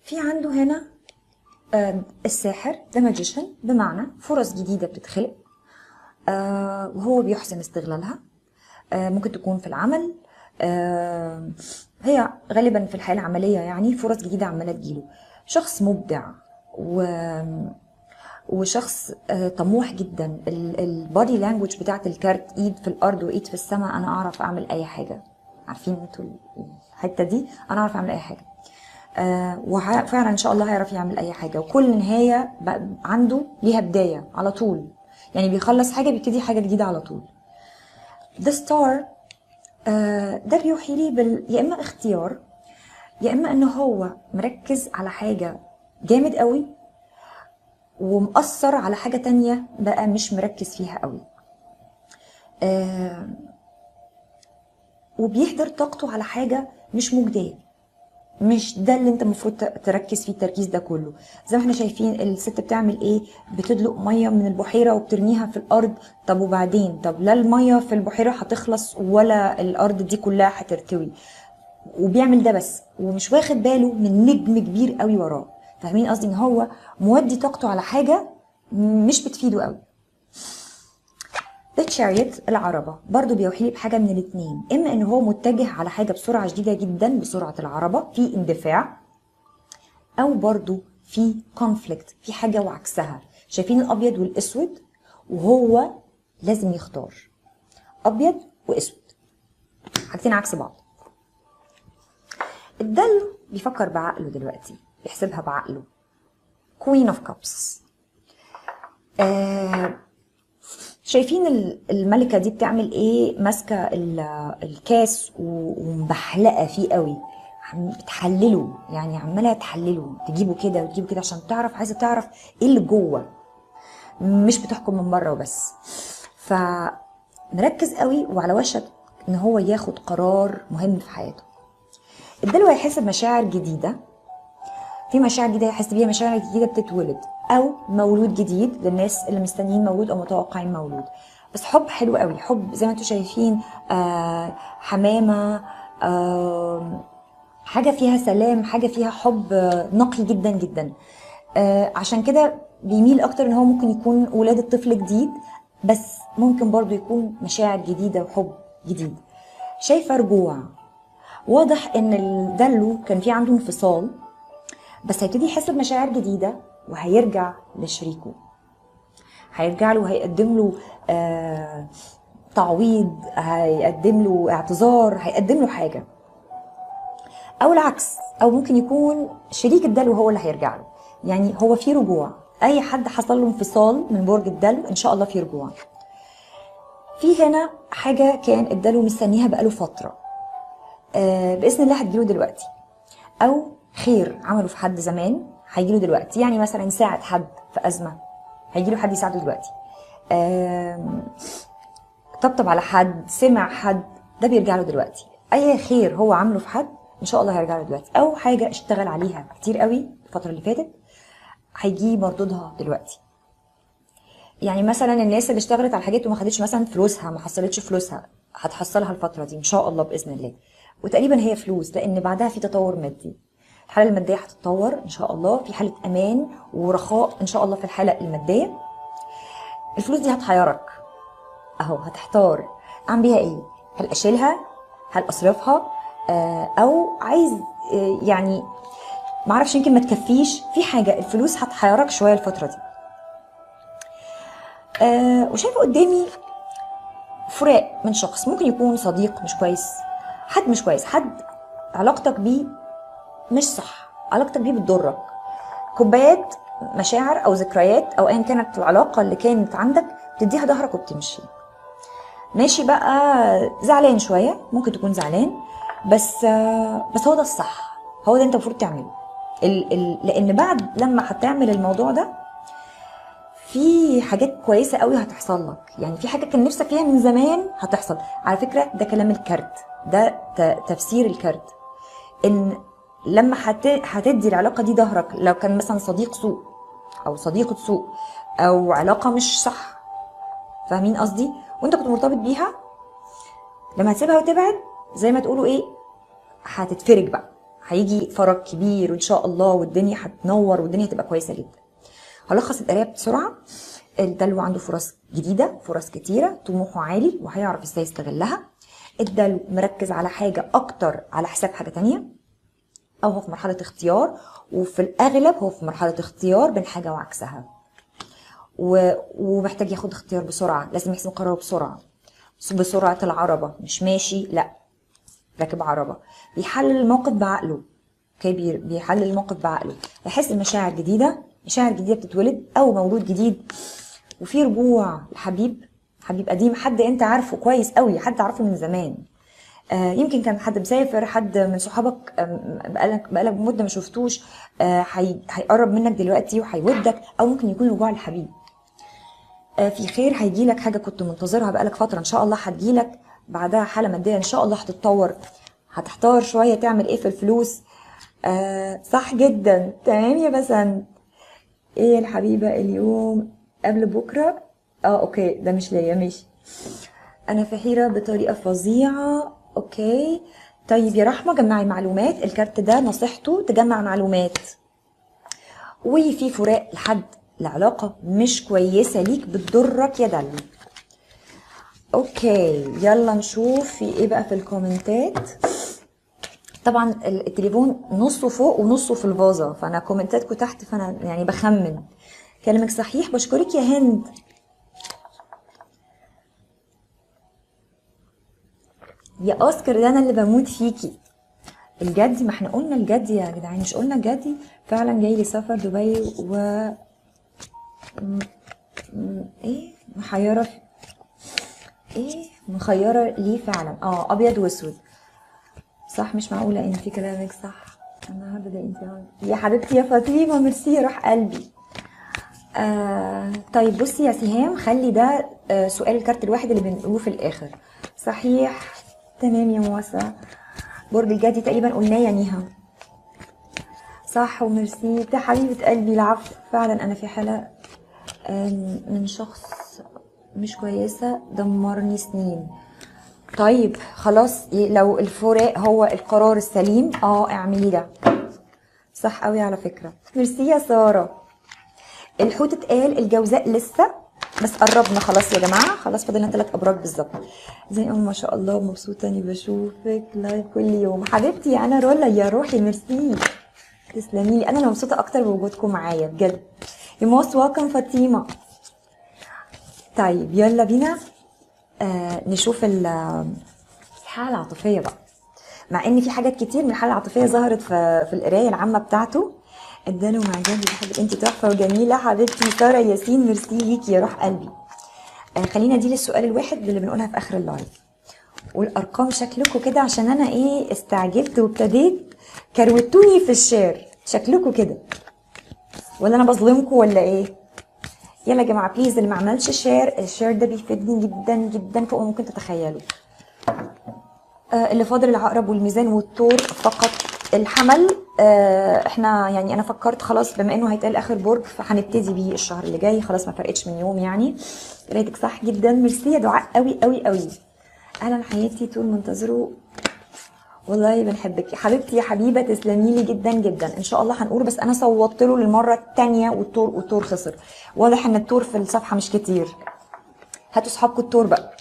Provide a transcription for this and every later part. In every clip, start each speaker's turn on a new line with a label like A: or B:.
A: في عنده هنا الساحر ده ماجيشن، بمعنى فرص جديدة بتتخلق وهو بيحسن استغلالها. ممكن تكون في العمل، هي غالبا في الحياة العملية، يعني فرص جديدة عمالة تجيله. شخص مبدع وشخص طموح جدا. البادي لانجوج بتاعت الكارت، ايد في الارض وايد في السماء، انا اعرف اعمل اي حاجة. عارفين انتوا الحتة دي؟ انا اعرف اعمل اي حاجة. وفعلا ان شاء الله هيعرف يعمل اي حاجة، وكل نهاية عنده ليها بداية على طول، يعني بيخلص حاجة بيبتدي حاجة جديدة على طول. The Star ده بيوحي لي يا اما اختيار، يا اما انه هو مركز على حاجة جامد قوي ومأثر على حاجة تانية بقى مش مركز فيها قوي. وبيهدر طاقته على حاجة مش مجدية، مش ده اللي انت المفروض تركز فيه التركيز ده كله. زي ما احنا شايفين الست بتعمل ايه؟ بتدلق ميه من البحيره وبترميها في الارض. طب وبعدين؟ طب لا الميه في البحيره هتخلص ولا الارض دي كلها هترتوي. وبيعمل ده بس ومش واخد باله من نجم كبير قوي وراه. فاهمين قصدي؟ ان هو مودي طاقته على حاجه مش بتفيده قوي. The Chariot العربة برضو بيوحي لي بحاجة من الاتنين، إما إن هو متجه على حاجة بسرعة شديدة جدا بسرعة العربة، في اندفاع، أو برضو في conflict، في حاجة وعكسها. شايفين الأبيض والأسود؟ وهو لازم يختار أبيض وأسود، حاجتين عكس بعض. الدلو بيفكر بعقله دلوقتي، بيحسبها بعقله. Queen of Cups. شايفين الملكة دي بتعمل ايه؟ ماسكة الكاس ومبحلقة فيه قوي، بتحلله، يعني عمالة تحلله، تجيبه كده وتجيبه كده عشان تعرف، عايزة تعرف ايه اللي جوه، مش بتحكم من بره وبس. فمركز قوي وعلى وشك ان هو ياخد قرار مهم في حياته. الدلو هيحس بمشاعر جديدة، في مشاعر جديدة يحس بيها، مشاعر جديدة بتتولد، أو مولود جديد للناس اللي مستنيين مولود أو متوقعين مولود. بس حب حلو قوي، حب زي ما انتوا شايفين، حمامة، حاجة فيها سلام، حاجة فيها حب نقي جدا جدا. عشان كده بيميل أكتر إن هو ممكن يكون ولادة طفل جديد، بس ممكن برضو يكون مشاعر جديدة وحب جديد. شايفة رجوع، واضح إن الدلو كان في عنده انفصال، بس هيبتدي يحس بمشاعر جديدة وهيرجع لشريكه، هيرجع له وهيقدم له تعويض، هيقدم له اعتذار، هيقدم له حاجة. أو العكس، أو ممكن يكون شريك الدلو هو اللي هيرجع له. يعني هو في رجوع، أي حد حصل له انفصال من برج الدلو إن شاء الله في رجوع. في هنا حاجة كان الدلو مستنيها بقاله فترة، بإذن الله هتجيله دلوقتي، أو خير عمله في حد زمان هيجيله دلوقتي. يعني مثلا ساعد حد في أزمة، هيجيله حد يساعده دلوقتي. طبطب على حد، سمع حد، ده بيرجع له دلوقتي. أي خير هو عمله في حد إن شاء الله هيرجع له دلوقتي، أو حاجة اشتغل عليها كتير قوي الفترة اللي فاتت هيجي مردودها دلوقتي. يعني مثلا الناس اللي اشتغلت على حاجات وما خدتش مثلا فلوسها، ما حصلتش فلوسها، هتحصلها الفترة دي إن شاء الله بإذن الله. وتقريبا هي فلوس، لأن بعدها في تطور مادي، الحالة المادية هتتطور إن شاء الله، في حالة أمان ورخاء إن شاء الله في الحالة المادية. الفلوس دي هتحيرك أهو، هتحتار أعمل بيها إيه؟ هل أشيلها؟ هل أصرفها؟ أو عايز يعني معرفش، يمكن ما تكفيش في حاجة. الفلوس هتحيرك شوية الفترة دي. وشايفة قدامي فراق من شخص، ممكن يكون صديق مش كويس، حد مش كويس، حد علاقتك بيه مش صح، علاقتك بيه بتضرك. كوبايات مشاعر او ذكريات او ايا كانت العلاقه اللي كانت عندك، بتديها ظهرك وبتمشي. ماشي بقى زعلان شويه، ممكن تكون زعلان، بس هو ده الصح، هو ده انت المفروض تعمله. لان بعد لما هتعمل الموضوع ده في حاجات كويسه قوي هتحصل لك. يعني في حاجه كان نفسك فيها من زمان هتحصل. على فكره ده كلام الكارت، ده تفسير الكارت، ان لما هتدي العلاقه دي ظهرك، لو كان مثلا صديق سوء او صديقه سوء او علاقه مش صح، فاهمين قصدي؟ وانت كنت مرتبط بيها، لما هتسيبها وتبعد زي ما تقولوا ايه، هتتفرج بقى، هيجي فرج كبير وان شاء الله، والدنيا هتنور والدنيا هتبقى كويسه جدا. هلخص القرايه بسرعه. الدلو عنده فرص جديده، فرص كتيره، طموحه عالي وهيعرف ازاي يستغلها. الدلو مركز على حاجه اكتر على حساب حاجه تانية، او هو في مرحله اختيار، وفي الاغلب هو في مرحله اختيار بين حاجه وعكسها، ومحتاج ياخد اختيار بسرعه، لازم يحسم قراره بسرعه العربه، مش ماشي لا راكب عربه. بيحلل الموقف بعقله. اوكي، بيحلل الموقف بعقله، يحس المشاعر جديده، مشاعر جديده بتتولد او مولود جديد، وفي رجوع لحبيب، حبيب قديم، حد انت عارفه كويس قوي، حد عارفه من زمان. يمكن كان حد مسافر، حد من صحابك بقالك مده ما شفتوش، هيقرب منك دلوقتي وهيودك، او ممكن يكون رجوع لحبيب. في خير هيجيلك، حاجه كنت منتظرها بقالك فتره ان شاء الله هتجيلك، بعدها حاله ماديه ان شاء الله هتتطور. هتحتار شويه تعمل ايه في الفلوس. صح جدا، تمام يا بسنت. ايه الحبيبه اليوم قبل بكره؟ اوكي ده مش ليا، ماشي. انا في حيره بطريقه فظيعه. اوكي طيب يا رحمه، جمعي معلومات. الكارت ده نصيحته تجمع معلومات. وفي فراق لحد العلاقه مش كويسه ليك بتضرك يا دلو. اوكي يلا نشوف في ايه بقى في الكومنتات. طبعا التليفون نصه فوق ونصه في الفازه، فانا كومنتاتكم تحت، فانا يعني بخمن. كلامك صحيح، بشكرك يا هند. يا اوسكار ده انا اللي بموت فيكي. الجدي، ما احنا قلنا الجدي يا جدعان، مش قلنا الجدي فعلا جاي لي سفر دبي و ايه محيره ايه مخيره ليه فعلا. ابيض واسود. صح، مش معقوله ان في كلامك صح. النهارده ده انت يا حبيبتي يا فاطمه، ميرسي يا روح قلبي. طيب بصي يا سهام، خلي ده سؤال الكارت الواحد اللي بنقوله في الاخر. صحيح، تمام يا موسى. برج الجدي تقريبا قلناه يا نيها. صح وميرسي يا حبيبه قلبي. العفو، فعلا انا في حاله من شخص مش كويسه دمرني سنين. طيب خلاص، لو الفراق هو القرار السليم اعملي ده. صح قوي على فكره. ميرسي يا ساره. الحوت اتقال، الجوزاء لسه، بس قربنا خلاص يا جماعه، خلاص فاضلنا 3 ابراج بالظبط. زي ما شاء الله، مبسوطه اني بشوفك لايف كل يوم. حبيبتي انا رولا يا روحي، ميرسي تسلمي لي. انا اللي مبسوطه اكتر بوجودكم معايا بجد. يو موست ويلكم فاطمه. طيب يلا بينا نشوف الحاله العاطفيه بقى، مع ان في حاجات كتير من الحاله العاطفيه ظهرت في القرايه العامه بتاعته. اداله مع جدي بحب، انت تحفه وجميله حبيبتي ساره ياسين، ميرسي ليكي يا روح قلبي. خلينا دي للسؤال الواحد اللي بنقولها في اخر اللايف. والارقام شكلكم كده، عشان انا استعجلت وابتديت كروتوني في الشير، شكلكم كده ولا انا بظلمكم ولا ايه؟ يلا يا جماعه بليز، اللي ما عملش شير، الشير ده بيفيدني جدا جدا فوق ممكن تتخيلوا. اللي فاضل العقرب والميزان والثور فقط. الحمل احنا يعني انا فكرت خلاص بما انه هيتقال اخر برج فهنبتدي بيه الشهر اللي جاي، خلاص ما فرقتش من يوم يعني. قرايتك صح جدا، ميرسي يا دعاء قوي قوي قوي. اهلا حياتي، طول منتظره والله بنحبك يا حبيبتي يا حبيبه، تسلمي لي جدا جدا. ان شاء الله هنقول، بس انا صوتت له للمره الثانيه والتور خسر. واضح ان التور في الصفحه مش كتير. هاتوا صحابكم التور بقى.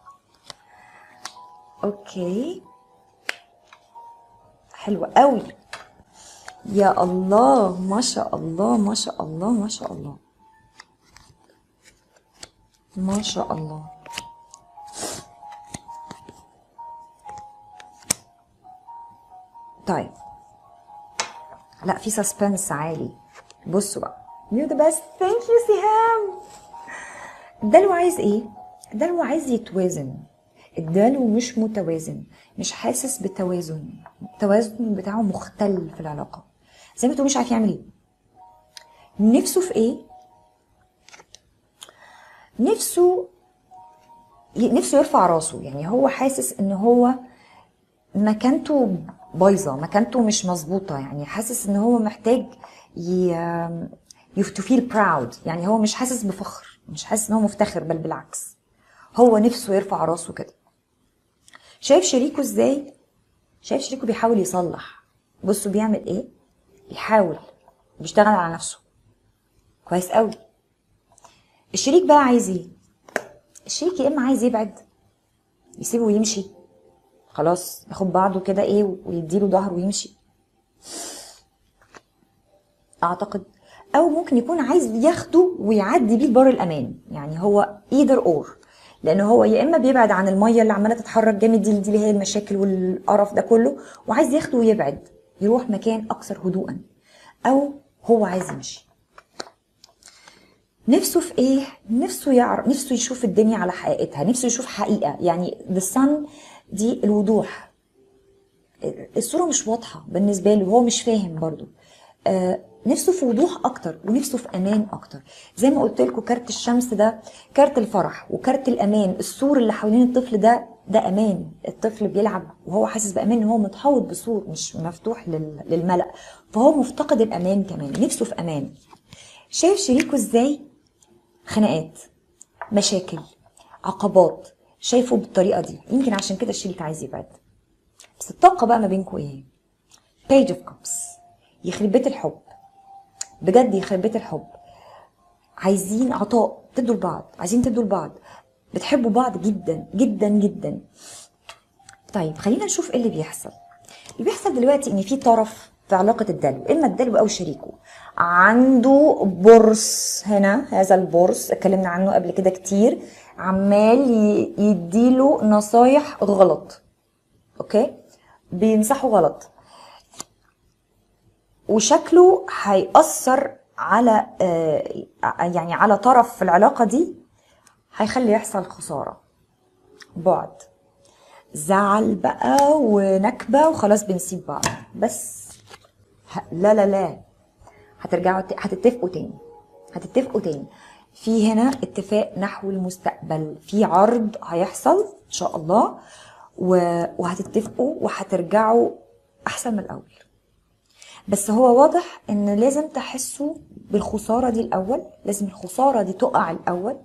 A: اوكي حلوه قوي. يا الله ما شاء الله ما شاء الله ما شاء الله ما شاء الله. طيب لا، في سسبنس عالي. بصوا بقى، you're the best. thank you سهام. الدلو عايز ايه؟ الدلو عايز يتوازن. الدلو مش متوازن، مش حاسس بالتوازن، التوازن بتاعه مختل في العلاقه، زي ما تقول مش عارف يعمل ايه. نفسه في ايه؟ نفسه يرفع راسه، يعني هو حاسس ان هو مكانته بايظه، مكانته مش مظبوطه، يعني حاسس ان هو محتاج to feel proud، يعني هو مش حاسس بفخر، مش حاسس ان هو مفتخر، بل بالعكس هو نفسه يرفع راسه كده. شايف شريكه ازاي؟ شايف شريكه بيحاول يصلح، بصوا بيعمل ايه، بيحاول، بيشتغل على نفسه كويس قوي. الشريك بقى عايز ايه؟ الشريك يا اما عايز يبعد، يسيبه ويمشي، خلاص ياخد بعضه كده ايه ويديله ظهره ويمشي اعتقد، او ممكن يكون عايز ياخده ويعدي بيه لبر الامان. يعني هو either or، لان هو يا اما بيبعد عن الميه اللي عماله تتحرك جامد دي اللي هي المشاكل والقرف ده كله، وعايز ياخده ويبعد يروح مكان اكثر هدوءا، او هو عايز يمشي. نفسه في ايه؟ نفسه يعرف، نفسه يشوف الدنيا على حقيقتها، نفسه يشوف حقيقه. يعني the sun دي الوضوح، الصوره مش واضحه بالنسبه له، هو مش فاهم برضو. نفسه في وضوح اكتر ونفسه في امان اكتر. زي ما قلت لكم كارت الشمس ده كارت الفرح وكارت الامان. السور اللي حوالين الطفل ده امان، الطفل بيلعب وهو حاسس بامان، هو متحوط بسور مش مفتوح للملأ، فهو مفتقد الامان كمان، نفسه في امان. شايف شريكه ازاي؟ خناقات، مشاكل، عقبات، شايفه بالطريقه دي، يمكن عشان كده الشريك عايز يبعد. بس الطاقه بقى ما بينكم ايه؟ Page of Cups، يخرب بيت الحب، بجد يخرب بيت الحب. عايزين عطاء، تدوا لبعض، عايزين تدوا لبعض، بتحبوا بعض جدا جدا جدا. طيب خلينا نشوف ايه اللي بيحصل. اللي بيحصل دلوقتي ان في طرف في علاقة الدلو، اما الدلو او شريكه عنده بورس هنا، هذا البورس اتكلمنا عنه قبل كده كتير، عمال يديله نصايح غلط، اوكي، بينصحه غلط، وشكله هيأثر على يعني على طرف في العلاقة دي، هيخلي يحصل خسارة، بعد، زعل بقى ونكبة وخلاص بنسيب بعض. بس لا لا لا، هترجعوا هتتفقوا تاني، هتتفقوا تاني. في هنا اتفاق نحو المستقبل، في عرض هيحصل ان شاء الله، وهتتفقوا وهترجعوا احسن من الاول. بس هو واضح ان لازم تحسوا بالخسارة دي الاول، لازم الخسارة دي تقع الاول،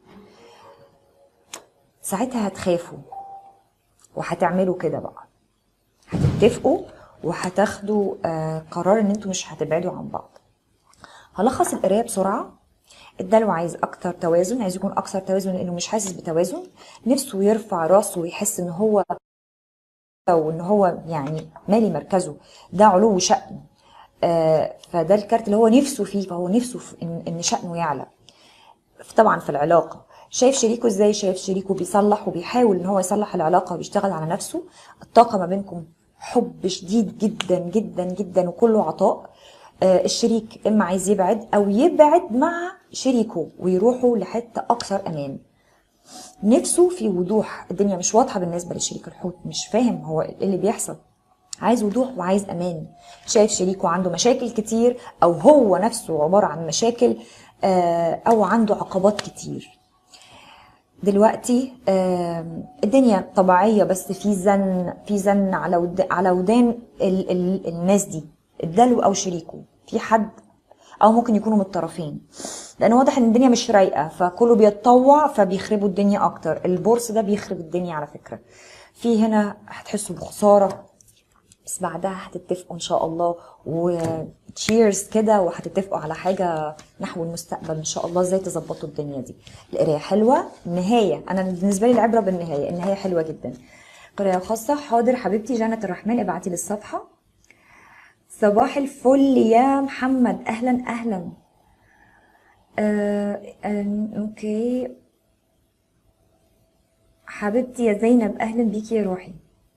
A: ساعتها هتخافوا وهتعملوا كده بقى، هتتفقوا وهتاخدوا قرار ان انتوا مش هتبعدوا عن بعض. هلخص القرايه بسرعه. الدلو عايز اكتر توازن، عايز يكون اكثر توازن لانه مش حاسس بتوازن، نفسه يرفع راسه ويحس ان هو يعني مالي مركزه، ده علو شأن. فده الكارت اللي هو نفسه فيه، فهو نفسه في ان شأنه يعلى طبعا في العلاقه. شايف شريكه ازاي؟ شايف شريكه بيصلح وبيحاول ان هو يصلح العلاقه وبيشتغل على نفسه. الطاقه ما بينكم حب شديد جدا جدا جدا وكله عطاء. الشريك اما عايز يبعد او يبعد مع شريكه ويروحوا لحته اكثر امان. نفسه في وضوح، الدنيا مش واضحه بالنسبه لشريك الحوت، مش فاهم هو ايه اللي بيحصل، عايز وضوح وعايز امان. شايف شريكه عنده مشاكل كتير، او هو نفسه عباره عن مشاكل، او عنده عقبات كتير. دلوقتي الدنيا طبيعيه، بس في زن على ودان الناس دي، الدلو او شريكه، في حد، او ممكن يكونوا من الطرفين، لان واضح ان الدنيا مش رايقه، فكله بيتطوع فبيخربوا الدنيا اكتر. البورس ده بيخرب الدنيا على فكره. في هنا هتحسوا بخساره، بس بعدها هتتفقوا ان شاء الله وتشيرز كده، وهتتفقوا على حاجه نحو المستقبل ان شاء الله، ازاي تظبطوا الدنيا دي. القرايه حلوه، النهايه انا بالنسبه لي العبره بالنهايه، النهايه حلوه جدا. قرايه خاصه، حاضر حبيبتي جنة الرحمن، ابعتي لي الصفحه. صباح الفل يا محمد، اهلا اهلا. اوكي حبيبتي يا زينب، اهلا بيكي يا روحي.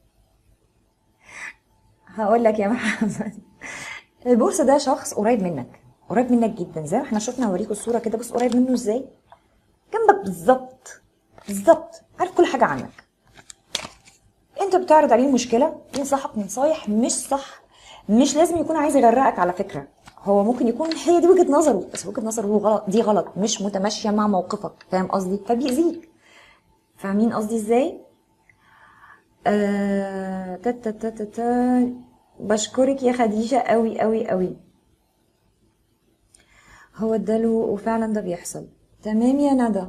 A: هقول لك يا محمد، البورصه ده شخص قريب منك، قريب منك جدا، زي ما احنا شفنا، هوريكم الصوره كده، بص قريب منه ازاي، جنبك بالظبط بالظبط، عارف كل حاجه عنك. انت بتعرض عليه المشكله، ينصحك نصايح مش صح، مش لازم يكون عايز يغرقك على فكره، هو ممكن يكون هي دي وجهه نظره، بس وجهه نظره هو غلط، دي غلط، مش متماشيه مع موقفك، فاهم قصدي؟ فبيأذيك. فاهمين قصدي ازاي؟ تا تا تا تا تا. بشكرك يا خديجه قوي قوي قوي. هو اداله وفعلا ده بيحصل. تمام يا ندى.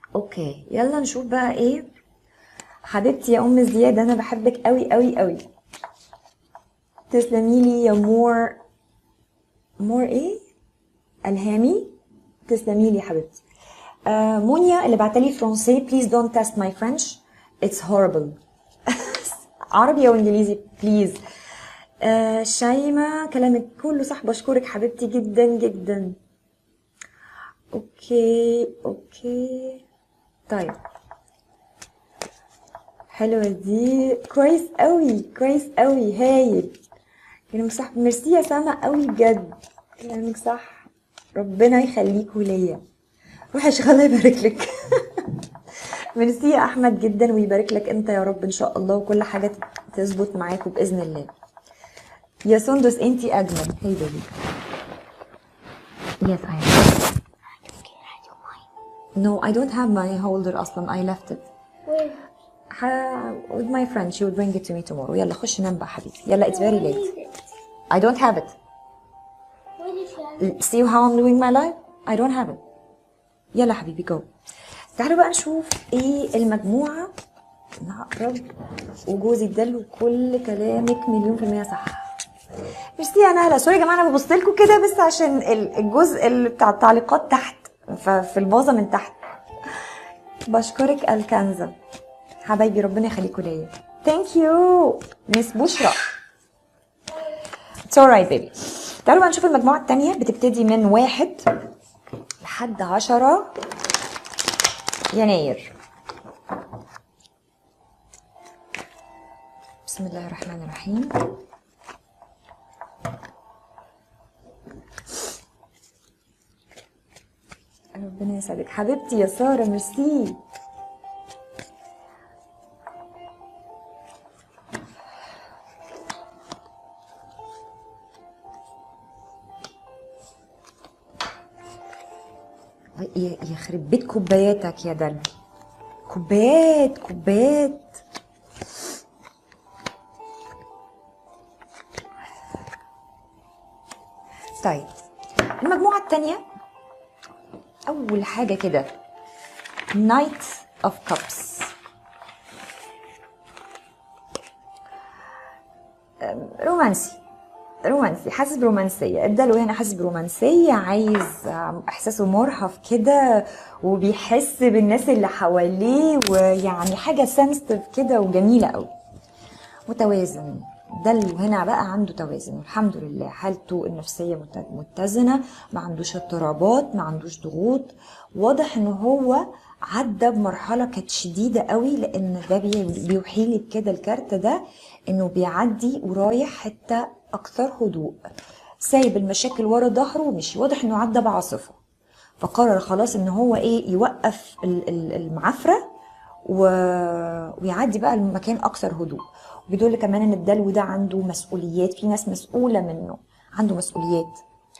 A: اوكي يلا نشوف بقى ايه. حبيبتي يا ام زياد، انا بحبك قوي قوي قوي. تسلمي لي يا مور ايه الهامي، تسلمي لي يا حبيبتي. مونيا اللي بعتلي فرنسي please don't test my French it's horrible. عربي او انجليزي بليز. شيماء كلامك كله صح، بشكرك حبيبتي جدا جدا. اوكي طيب حلوه دي، كويس قوي هايل كلامك صح. ميرسي يا سما قوي بجد، كلامك صح، ربنا يخليكوا ليا. روحي يا شيخ الله يبارك لك. ميرسي يا احمد جدا ويبارك لك انت يا رب ان شاء الله، وكل حاجه تظبط معاكم باذن الله. يا سندس انتي اجمل. هي بيبي. Yes I am. No I don't have my holder اصلا I left it. With my friend she will bring it to me tomorrow. يلا خش نام بقى حبيبي، يلا it's very late. I don't have it. See how I'm doing my life? I don't have it. يلا حبيبي جو. تعالوا بقى نشوف ايه المجموعة. نقرب وجوزي اداله كل كلامك 100% صح. ميرسي يا نهله، سوري يا جماعه انا ببص لكم كده بس عشان الجزء اللي بتاع التعليقات تحت في الباظه من تحت. بشكرك الكنزه حبايبي، ربنا يخليكم ليا. ثانك يو مس بشرى. It's alright baby. تعالوا بقى نشوف المجموعه الثانيه، بتبتدي من 1 لحد 10 يناير. بسم الله الرحمن الرحيم. ربنا يسعدك حبيبتي يا ساره، ميرسي. يخرب بيت كوباياتك يا دل، كوبايات. طيب المجموعة التانية أول حاجة كده Knight of Cups. رومانسي حاسس برومانسية، اداله هنا حاسس برومانسية، عايز احساسه مرهف كده وبيحس بالناس اللي حواليه، ويعني حاجة سنسيتيف كده وجميلة قوي. متوازن، دلو هنا بقى عنده توازن الحمد لله، حالته النفسية متزنة، ما عندوش اضطرابات، ما عندوش ضغوط. واضح ان هو عدى بمرحلة كانت شديدة قوي، لان ده بيوحي لي بكده الكارت ده انه بيعدي ورايح حتة اكثر هدوء، سايب المشاكل ورا ظهره ومشي. واضح انه عدى بعاصفة فقرر خلاص ان هو يوقف المعافرة ويعدي بقى المكان اكثر هدوء. وبيدل كمان ان الدلو ده عنده مسؤوليات، في ناس مسؤولة منه، عنده مسؤوليات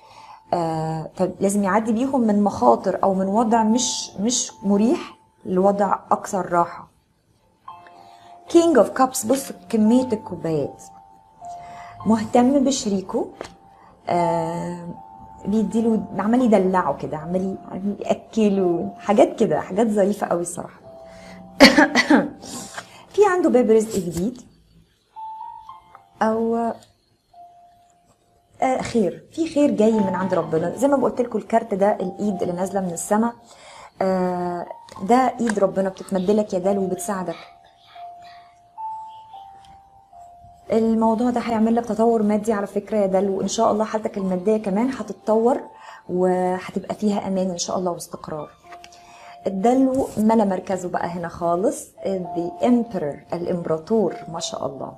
A: فلازم يعدي بيهم من مخاطر او من وضع مش مريح لوضع اكثر راحة. King of Cups، بص كمية الكوبايات، مهتم بشريكه، بيديله، عمال يدلعه كده، عمال ياكله، حاجات كده، حاجات ظريفة قوي الصراحة. في عنده باب رزق جديد او خير، في خير جاي من عند ربنا. زي ما قلت لكم الكارت ده الايد اللي نازله من السماء، ده ايد ربنا بتتمدلك يا دال وبتساعدك. الموضوع ده هيعمل لك تطور مادي على فكره يا دال، وان شاء الله حالتك الماديه كمان هتتطور وهتبقى فيها امان ان شاء الله واستقرار. الدلو ملا مركزه بقى هنا خالص، the emperor، الامبراطور ما شاء الله.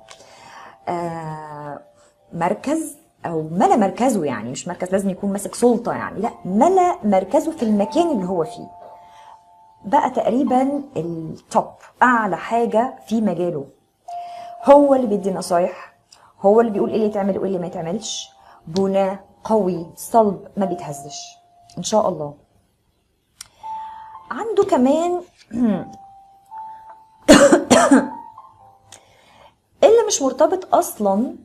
A: مركز او ملا مركزه، يعني مش مركز لازم يكون ماسك سلطه يعني، لا، ملا مركزه في المكان اللي هو فيه، بقى تقريبا التوب، اعلى حاجه في مجاله. هو اللي بيدي نصايح، هو اللي بيقول ايه اللي يتعمل وايه اللي ما يتعملش، بناء قوي صلب ما بيتهزش ان شاء الله. عنده كمان اللي مش مرتبط اصلا،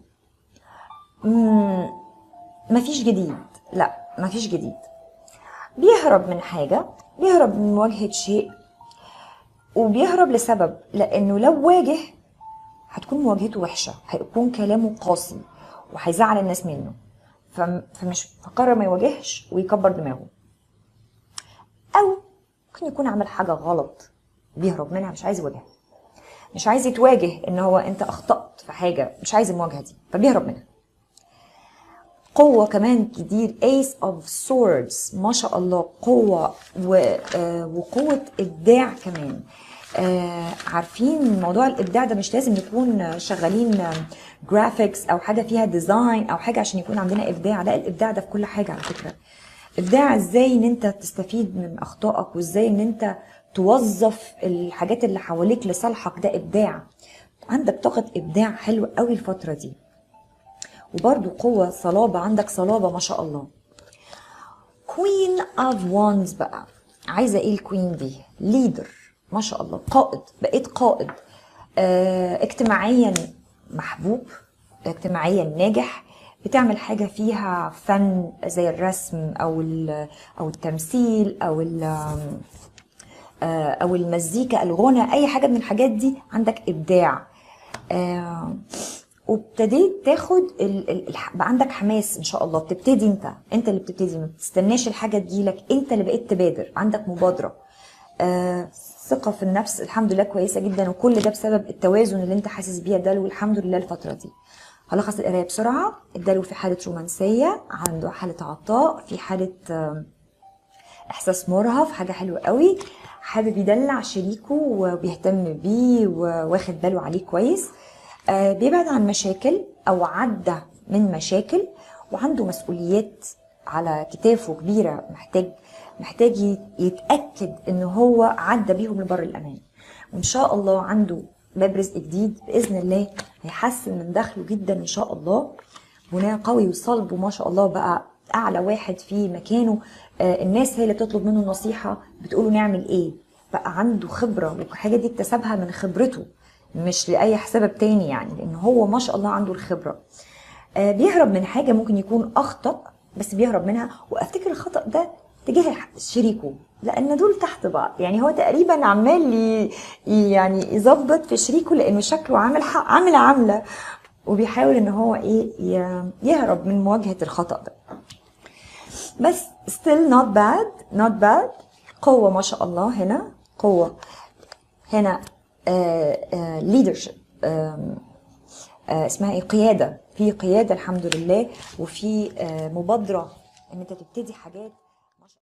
A: مفيش جديد، لا مفيش جديد، بيهرب من حاجة، بيهرب من مواجهة شيء، وبيهرب لسبب، لانه لو واجه هتكون مواجهته وحشة، هيكون كلامه قاسي، وهيزعل الناس منه، فمش فقرر ما يواجهش ويكبر دماغه. او ممكن يكون عمل حاجه غلط بيهرب منها، مش عايز يواجهها، مش عايز يتواجه ان هو انت اخطأت في حاجه، مش عايز المواجهه دي فبيهرب منها. قوة كمان كتير Ace of Swords، ما شاء الله قوة وقوة إبداع كمان. عارفين موضوع الإبداع ده مش لازم نكون شغالين جرافيكس أو حاجة فيها ديزاين أو حاجة عشان يكون عندنا إبداع، لا الإبداع ده في كل حاجة على فكرة. إبداع إزاي إن أنت تستفيد من أخطائك، وإزاي إن أنت توظف الحاجات اللي حواليك لصالحك، ده إبداع. عندك طاقة إبداع حلوة قوي الفترة دي. وبرضو قوة صلابة، عندك صلابة ما شاء الله. Queen of Wands بقى، عايزة ايه الكوين دي؟ ليدر ما شاء الله، قائد، بقيت قائد. اجتماعيا محبوب، اجتماعيا ناجح، بتعمل حاجة فيها فن زي الرسم او التمثيل او المزيكا، الغنى، اي حاجة من الحاجات دي عندك ابداع. وابتديت تاخد بقى عندك حماس ان شاء الله، بتبتدي انت اللي بتبتدي، ما بتستناش الحاجه تجيلك، انت اللي بقيت تبادر، عندك مبادره. ثقه في النفس الحمد لله كويسه جدا، وكل ده بسبب التوازن اللي انت حاسس بيه دلو الحمد لله الفتره دي. هلخص القرايه بسرعه. الدلو في حاله رومانسيه، عنده حاله عطاء، في حاله احساس مرهف، حاجه حلوه قوي، حابب يدلع شريكه وبيهتم بيه وواخد باله عليه كويس. بيبعد عن مشاكل او عدى من مشاكل، وعنده مسؤوليات على كتافه كبيره، محتاج يتاكد ان هو عدى بيهم لبر الامان. وان شاء الله عنده باب رزق جديد باذن الله، هيحسن من دخله جدا ان شاء الله. بناء قوي وصلبه ما شاء الله، بقى اعلى واحد في مكانه. الناس هي اللي بتطلب منه النصيحه، بتقوله نعمل ايه، بقى عنده خبره، والحاجه دي اكتسبها من خبرته مش لاي سبب تاني يعني، لان هو ما شاء الله عنده الخبره. بيهرب من حاجه ممكن يكون اخطا بس بيهرب منها، وافتكر الخطا ده تجاه شريكه، لان دول تحت بعض يعني. هو تقريبا عمال يعني يظبط في شريكه، لانه شكله عامل عامله، وبيحاول ان هو يهرب من مواجهه الخطا ده. بس still not bad. قوه ما شاء الله، هنا قوه، هنا leadership، اسمها ايه، قياده، في قياده الحمد لله، وفي مبادره ان انت تبتدي حاجات